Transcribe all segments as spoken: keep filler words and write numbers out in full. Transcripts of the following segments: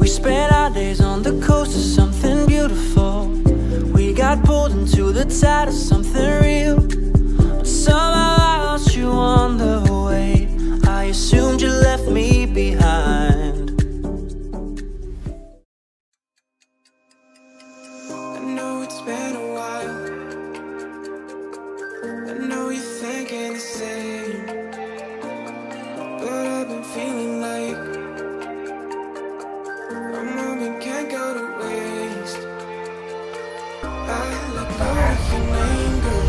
We spent our days on the coast of something beautiful. We got pulled into the tide of something real. But somehow I lost you on the way. I assumed you left me behind. I know it's been a while. I know you're thinking the same. But I've been feeling like a moment can't go to waste. I let go of your name, girl.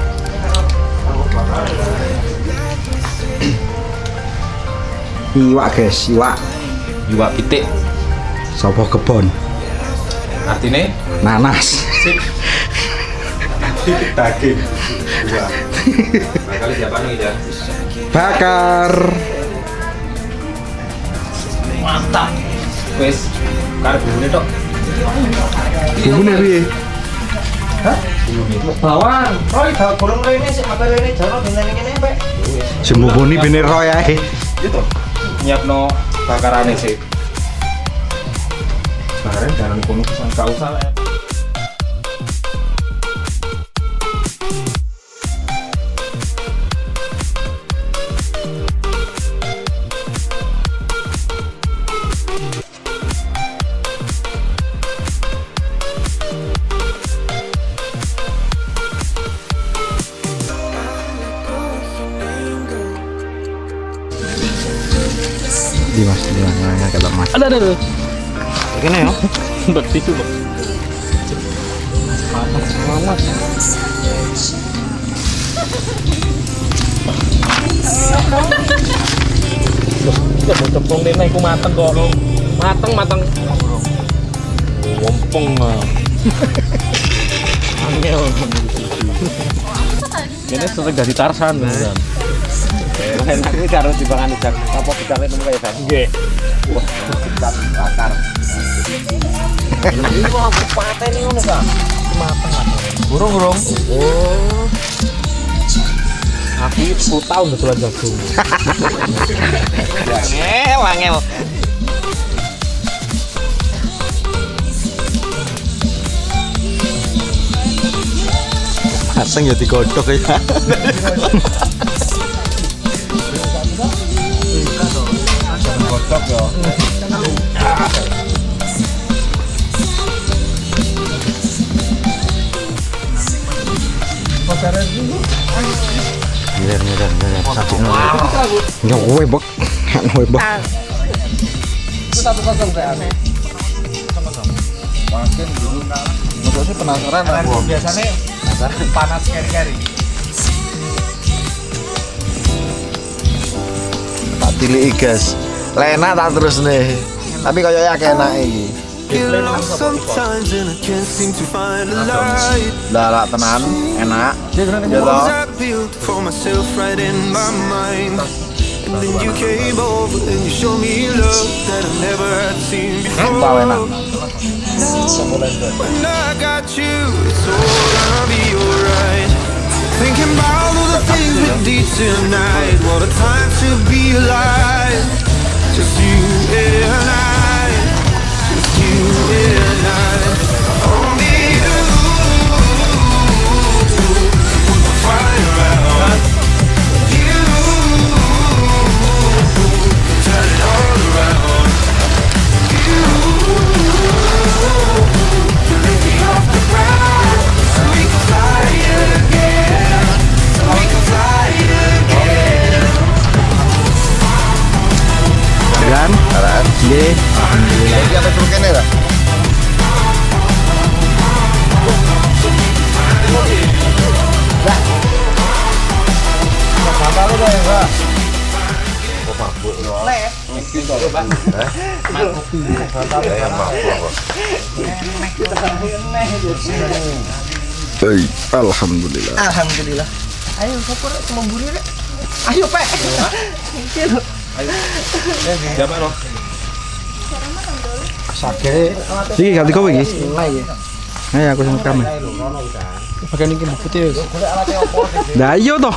Iwak guys, iwak. Iwak pitik. Sopo kebon. Artinya Nanas. daging. Iwak. Bakal siapa nih ya? Bakar. Mantap. Wes, karep bumbune tok. Bumbune piye? Hah? Bumbune. Bawang. Roy bawang goreng rene sik mata rene jaro dene kene pek. Jembubuni bene roy ae. Gitu. Nyiapno bakarane sik. Bareng dalan kono pisan gak usah lah. Di mas, di mana kalau mas? Ada ada. Kene yo. Mbak tisu, Mbak. Panas banget. Ya mau cepung dene iku mateng kok. Mateng mateng. Wompong. Angel. Ini sudah dari Tarsan beneran. Enak iki karo dipangan jak. Apa bidale nemu kaya kan? Nggih. Wah, bakar. Ini kok aku pateni ngono ta? Mateng mateng. Burung-burung. Oh. Aku sepuluh tahun dodolan jagung. Angel, angel. Aseng ya digodhog ya. Godhog ya. Nyer nyer nyer sakino. Ya kowe bek. Kowe bek. Itu satu kosong saya. Makin dulu untuk sih penasaran aku. Biasanya panas keri-keri. Tak tiliki guys. Enak tak terus nih. Tapi kaya enak iki. Sometimes and I can't seem to find a light. Lah lah tenan, enak. Ya toh. I built for myself right in my mind. And then you came over and you showed me love that I never had seen before. When I got you, it's all gonna be alright. Thinking about all the things we did tonight. What a time to be alive. Just you and I. Just you and I. Only you. Put the fire out. You. Turn it all around. You. You lift me off the ground. So we can fly again. So we can fly again. Kan? Aran. Nggih. Alhamdulillah. Iki apa truk kene ta? Lah. Apa lu ya, Pak? Oh, mabuk lho. Lek. Iki to, Pak. Hah? Mabuk. Ya mabuk. Baik, alhamdulillah. Alhamdulillah. Ayo, sopor memburi rek. Ayo, Pak. Mungkin. Ayo. Siapa lo? Sakit. Iki ganti kowe iki. Mulai ya. Ayo aku sing rekam. Bagian iki putih wis. Lah iya toh.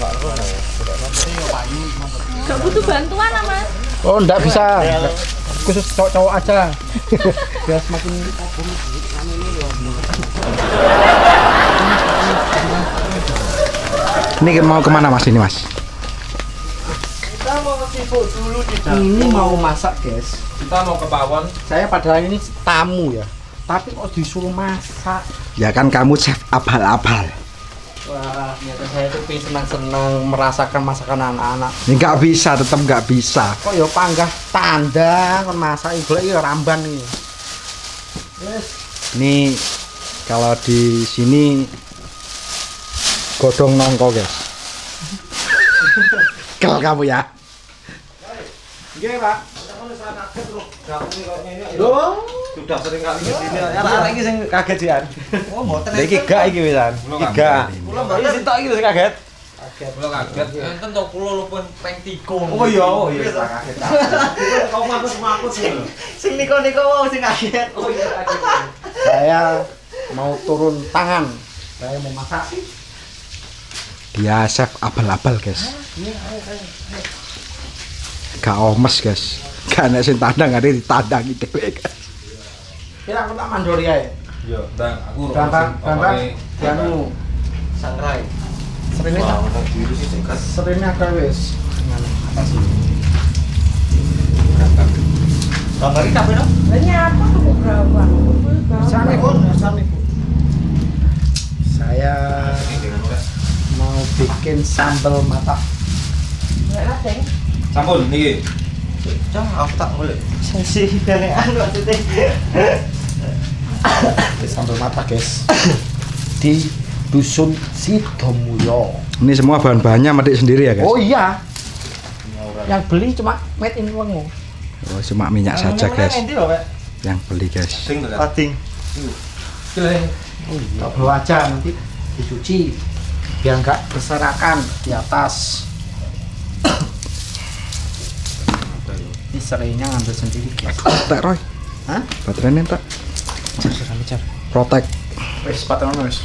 Gak butuh bantuan lah, Mas. Oh, ndak bisa. khusus cowok-cowok aja. Biar semakin Ini mau kemana mas ini mas? kita mau sibuk dulu di dapur. Ini mau masak guys. Kita mau ke pawon. Saya padahal ini tamu ya, tapi kok disuruh masak. Ya kan kamu chef abal-abal. Wah, ternyata saya tuh pengen senang-senang merasakan masakan anak-anak. Ini nggak bisa, tetap nggak bisa. Kok ya panggah tanda kon masak iku iki ramban iki. Wes, Ini kalau di sini godong nongko guys. Kel kamu ya. nggih, Pak. Loh, sudah sering kali ke sini. Anak-anak iki sing kaget jian. Oh, mboten. Lha iki gak iki wisan. Iki gak. Kula Iki sing tok iki sing kaget. kaget. Kula kaget. Enten to kula lupun peng tiga. Oh iya, oh iya kaget. Kau makut-makut sih. Sing niko-niko mau sing kaget. Oh iya kaget. Saya mau turun tangan. Saya mau masak. Dia chef abal-abal guys. Gak omes guys. Gak ada sing tandang, ada ditandangi dhewe guys. Kira aku tak mandori ae. Yo, Bang, aku Gampang, gampang. Dianu Sangrai. serene tak serene agak wis. Atas ini. Gambar iki kabeh no? Nyapa tuh berapa? Sane, Bu. Sane, Bu. Saya mau bikin sambal mata. Enggak ada. Sampun niki. Cah, aku tak golek. Sensi dene anu maksudnya. Sambal mata, guys. Di dusun Sidomulyo. Ini semua bahan-bahannya medik sendiri ya guys. Oh iya. Yang beli cuma made in Wengo. Oh, cuma minyak saja guys. Endi lho, Pak? Yang beli guys. Sing tekan. Pating. Tak bawa aja nanti dicuci biar enggak berserakan di atas. Ini serainya ngambil sendiri guys. Tak Roy. Hah? Baterainya tak. Protek. Wes patrono wes.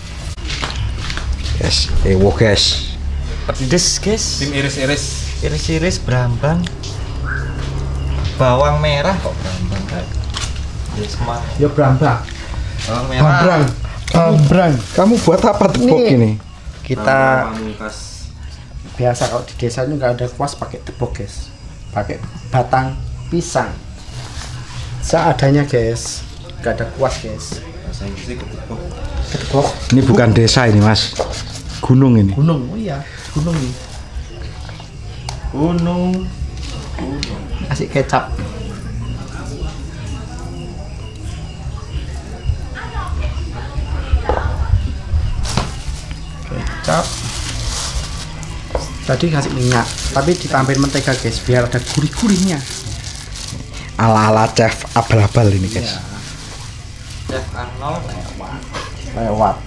Guys, ewo guys. Pedes, guys. Tim iris-iris. Iris-iris berambang. Bawang merah kok berambang, Kak. Yes, mah. Ya brambang. Bawang merah. Bambrang. Bambrang. Kamu buat apa tepuk Nih. ini? Kita pamungkas. biasa kalau di desa ini nggak ada kuas pakai tepuk guys, pakai batang pisang seadanya guys, nggak ada kuas guys. Bahasa Inggrisnya ketepuk. Ketepuk Ini bukan desa ini mas. Gunung ini. gunung. Oh iya, gunung nih. Gunung. Kasih kecap. Kecap. Tadi kasih minyak, tapi ditambahin mentega guys, biar ada gurih-gurihnya. Ala-ala chef abal-abal ini guys. Chef Arnold. Lewat.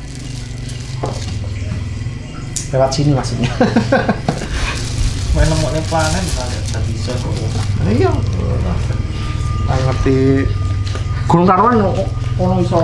Lewat sini maksudnya. Main nemokne planet bisa bisa kok. Iya. Saya ngerti. Gunung Karuan ono iso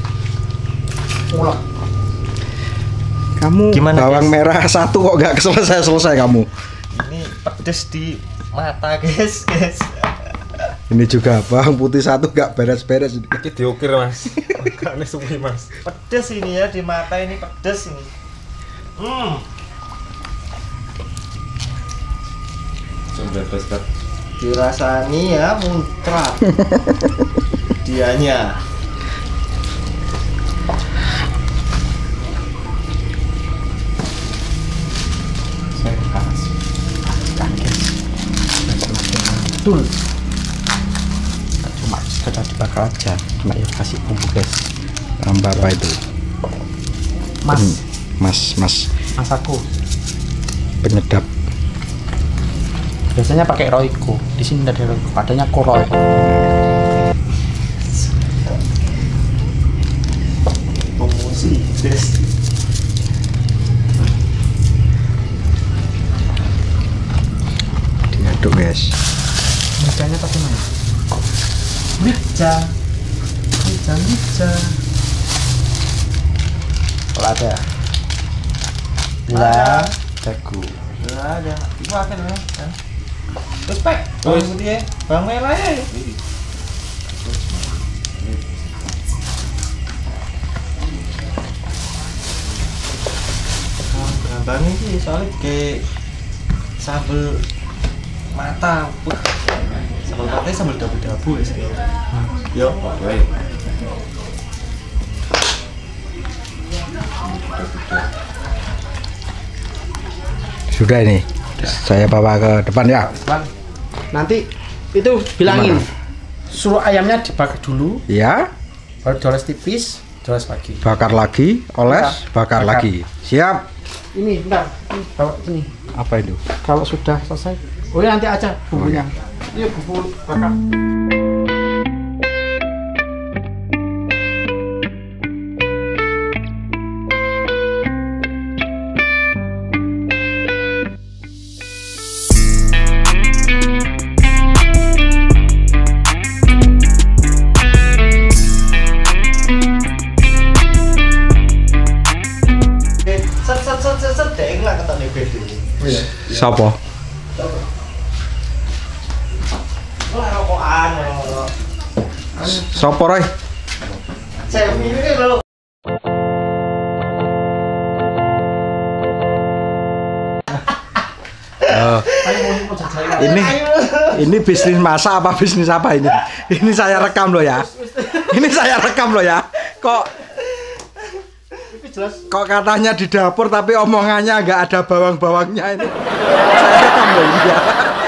ulek. Kamu Gimana, bawang guys? merah satu kok gak selesai-selesai kamu. Ini pedes di mata, guys, guys. Ini juga bawang putih satu gak beres-beres. Iki diukir, Mas. Makane suwi, Mas. Pedes ini ya di mata ini pedes ini. Hmm. Sudah bebas. Dirasani ya muncrat. Dianya. Saya kasih masukkan guys. Betul. Cuma sekedar dibakar aja, cuma ya kasih bumbu guys. Tambah apa itu? Mas, Hmm, Mas, mas mas aku penyedap. biasanya pakai Royco. Di sini tidak ada Royco, adanya Koroy. Promosi, guys. Diaduk guys. Mejanya tapi mana? Meja, meja, meja. Kalau ada, lah, jago. Lah ada. Iku akan ya. Terus Pak, bawang putih ya, bawang merah ya. Gampang ini soalnya kayak sambal mata, sambal matanya sambal dabu-dabu ya sih. Yo, oke. Sudah ini, saya bawa ke depan ya. Nanti itu bilangin, suruh ayamnya dibakar dulu, Ya, baru doles tipis, doles lagi. bakar lagi, oles, Ya, bakar bakar. lagi. Siap. Ini bentar, ini bawa sini. Apa itu? Kalau sudah selesai, oh ya nanti aja bumbunya. Ini bumbu bakar. Set set set set set dek lah ketane beda. Sopo? Ora rokokan. Sopo Roy? Saya ini lho. Oh, ini ini bisnis masak apa bisnis apa ini? Ini saya rekam loh ya. Ini saya rekam loh ya. Kok kok katanya di dapur tapi omongannya nggak ada bawang-bawangnya ini. Saya rekam loh ini ya.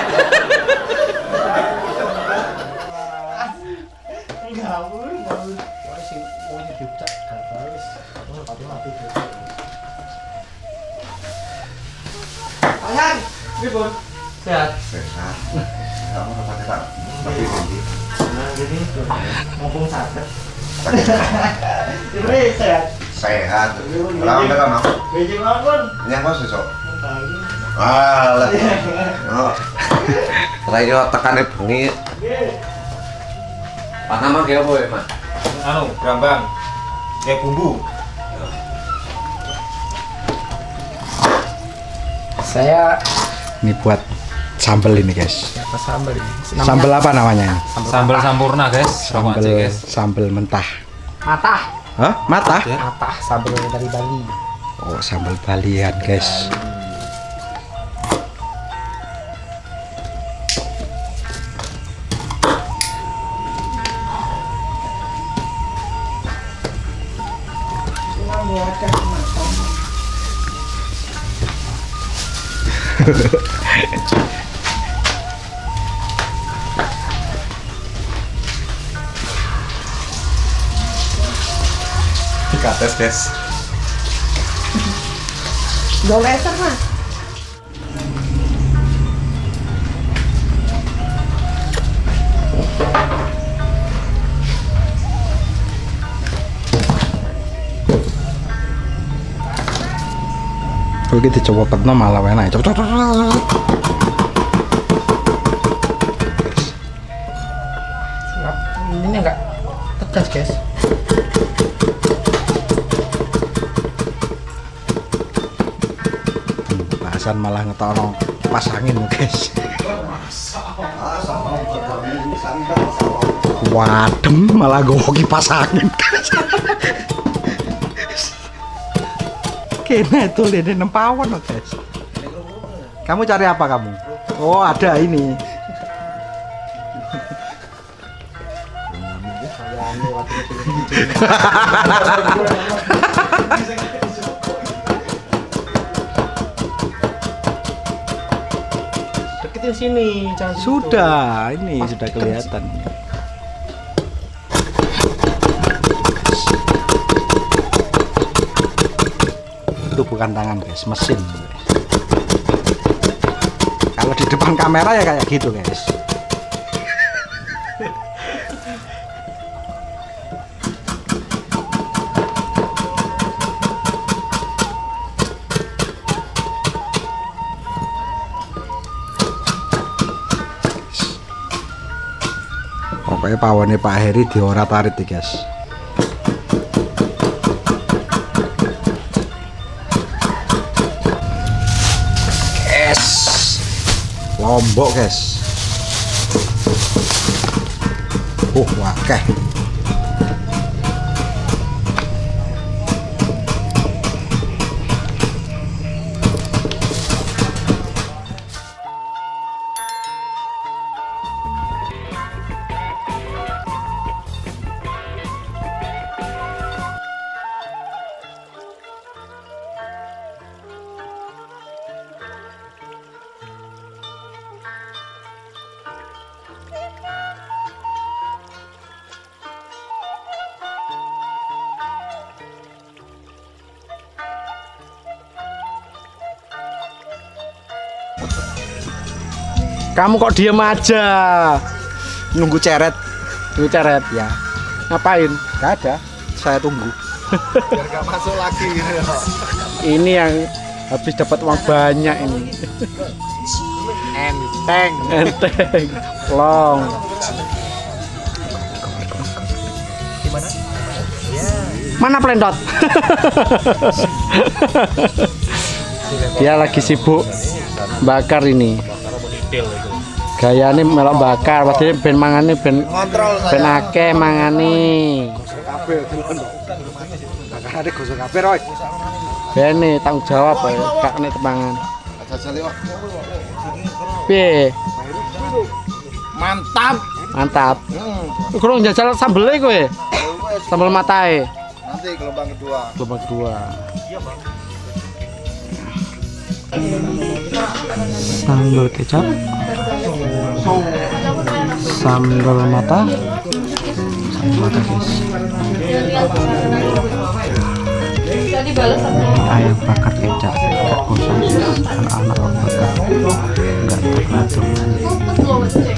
Ngawur, ngawur. Wah sing wong dicak gagal. Oh, tapi mati. Ayang, pripun? Sehat. Sehat. Kamu apa kata? Tapi ini. Nah, gini tuh. Mumpung sakit. Ini sehat. Sehat. Kalau enggak kan? Biji mawon. Yang kau sesok. Ah, lah. Oh. Terakhir tekannya bengi. Pak nama kayak apa ya, Mas? Anu, brambang. Kayak bumbu. Saya Ini buat sambal ini guys. apa sambal ini? Sambal apa namanya? Sambal sampurna, guys. Sama Sambal aja, guys. sambal mentah. Matah. Hah? Mata? Matah sambal dari Bali. Oh, sambal balian guys. Tiga tes, guys. Dua meter mah. Kalau gitu coba petno malah enak. Cok cok cok. Ini enggak tegas, guys. Bahasan malah ngetokno pas angin guys. Wadem malah gowo kipas angin guys. Kena itu lihat nempawon loh guys. Kamu cari apa kamu? Oh ada ini. Deketin sini, jangan situ. Sudah, ini sudah kelihatan. Itu bukan tangan guys, mesin. Kalau di depan kamera ya kayak gitu guys. Pokoknya pawone Pak Heri diorat-arit nih guys. Lombok guys. Uh, wakeh. Kamu kok diem aja? Nunggu ceret. Nunggu ceret ya. Ngapain? Gak ada. Saya tunggu. Biar gak masuk lagi gitu. Ini yang habis dapat uang banyak ini. Enteng. Enteng. Long. Mana Plendot? Dia lagi sibuk bakar ini. Gayane melok bakar, padahal ben mangane ben Kontrol ben saya. akeh mangane. Kabeh bakarane gosok kabeh Roy. Bene tanggung jawab ya, gak kena temangan. Jajal yuk. Piye? Mantap. Mantap. Kurang jajal sambele kowe. Sambel matae. Nanti gelombang kedua. Gelombang kedua. Sambal kecap, sambal mata, sambal mata guys. Ayam bakar kecap, gak kosong, anak-anak bakar, nggak terlalu.